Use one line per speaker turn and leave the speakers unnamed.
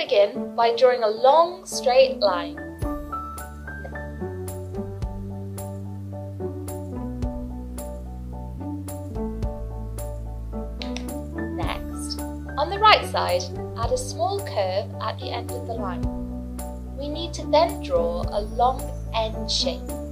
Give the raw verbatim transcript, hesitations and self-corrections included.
begin by drawing a long straight line. Next, on the right side, add a small curve at the end of the line. We need to then draw a long N shape.